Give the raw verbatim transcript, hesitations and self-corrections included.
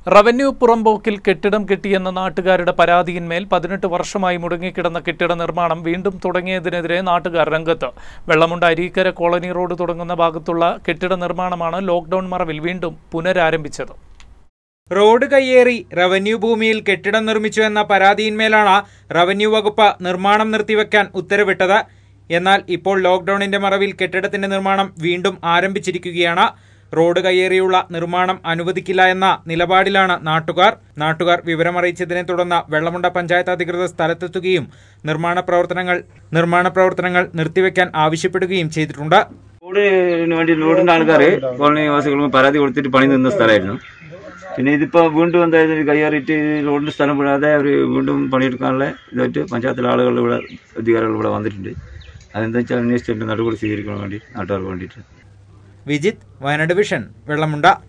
Revenue പുറമ്പോക്കിൽ കെട്ടിടം കെട്ടിയെന്ന നാട്ടുകാരുടെ പരാതിയിന്മേൽ പതിനെട്ട് വർഷമായി മുടങ്ങിക്കിടന്ന കെട്ടിട നിർമ്മാണം വീണ്ടും തുടങ്ങിയതിനെതിരെ നാട്ടുകാർ രംഗത്ത്. വെള്ളമുണ്ട അരീക്കര കോളനി റോഡ് തുടങ്ങുന്ന ഭാഗത്തുള്ള കെട്ടിട നിർമ്മാണമാണ് ലോക്ഡൌൺ മറവിൽ വീണ്ടും പുനരാരംഭിച്ചത്. റോഡ് കയ്യേറി റവന്യൂ ഭൂമിയിൽ കെട്ടിടം നിർമ്മിച്ചു എന്ന പരാതിയിന്മേലാണ് റവന്യൂ വകുപ്പ് നിർമ്മാണം നിർത്തിവെക്കാൻ ഉത്തരവിട്ടത്. എന്നാൽ ഇപ്പോൾ ലോക്ഡൌണിന്റെ മറവിൽ കെട്ടിടത്തിന്റെ നിർമ്മാണം വീണ്ടും ആരംഭിച്ചിരിക്കുകയാണ്. റോഡ് കയ്യേറിയുള്ള നിർമ്മാണം അനുവദിക്കില്ല എന്ന നിലപാടിലാണ് നാട്ടുകാർ. നാട്ടുകാർ വിവരമറിയിച്ചതിനെ തുടർന്ന് വെള്ളമുണ്ട പഞ്ചായത്ത് അധികൃതർ സ്ഥലത്തെത്തുകയും നിർമ്മാണ പ്രവർത്തനങ്ങൾ നിർമ്മാണ പ്രവർത്തനങ്ങൾ നിർത്തിവെക്കാൻ ആവശ്യപ്പെടുകയും ചെയ്തിട്ടുണ്ട്. റോഡിന് വേണ്ടി റോഡിന്റെ ആൾക്കാർ കോളനി നിവാസികൾക്ക് പരാതി കൊടുത്തിട്ട് പണി നിന്ന സ്ഥലമായിരുന്നു. പിന്നെ ഇതിപ്പോ വീണ്ടും എന്തായാലും കയ്യേറിയിട്ട് റോഡിന്റെ സ്ഥലം വിടാതെ അവർ വീണ്ടും പണിയെടുക്കാനുള്ള ഇതായിട്ട് പഞ്ചായത്തിലെ ആളുകൾ ഇവിടെ അധികാരികൾ ഇവിടെ വന്നിട്ടുണ്ട്. അതെന്താ വെച്ചാൽ അന്വേഷിച്ചിട്ട് നടപടി സ്വീകരിക്കാൻ വേണ്ടി നാട്ടുകാർക്ക് വേണ്ടിയിട്ട്. വിജിത്, വയനാട് വിഷൻ, വെള്ളമുണ്ട.